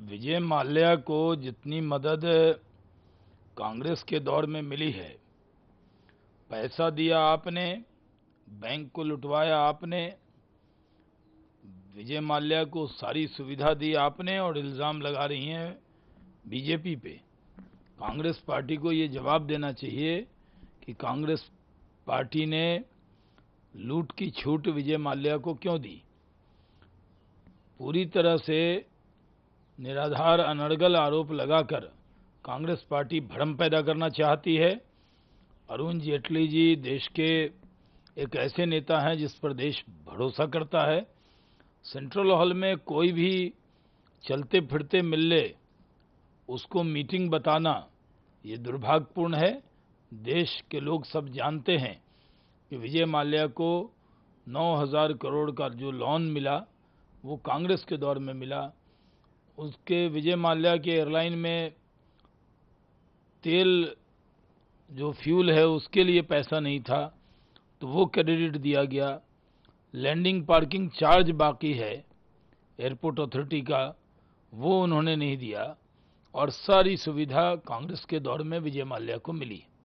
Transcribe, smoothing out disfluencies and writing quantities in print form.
विजय माल्या को जितनी मदद कांग्रेस के दौर में मिली है, पैसा दिया आपने, बैंक को लुटवाया आपने, विजय माल्या को सारी सुविधा दी आपने और इल्जाम लगा रही हैं बीजेपी पे। कांग्रेस पार्टी को ये जवाब देना चाहिए कि कांग्रेस पार्टी ने लूट की छूट विजय माल्या को क्यों दी। पूरी तरह से निराधार अनर्गल आरोप लगाकर कांग्रेस पार्टी भ्रम पैदा करना चाहती है। अरुण जेटली जी देश के एक ऐसे नेता हैं जिस पर देश भरोसा करता है। सेंट्रल हॉल में कोई भी चलते फिरते मिल ले, उसको मीटिंग बताना ये दुर्भाग्यपूर्ण है। देश के लोग सब जानते हैं कि विजय माल्या को 9,000 करोड़ का जो लोन मिला वो कांग्रेस के दौर में मिला। उसके विजय माल्या के एयरलाइन में तेल जो फ्यूल है उसके लिए पैसा नहीं था तो वो क्रेडिट दिया गया। लैंडिंग पार्किंग चार्ज बाकी है एयरपोर्ट अथॉरिटी का, वो उन्होंने नहीं दिया और सारी सुविधा कांग्रेस के दौर में विजय माल्या को मिली।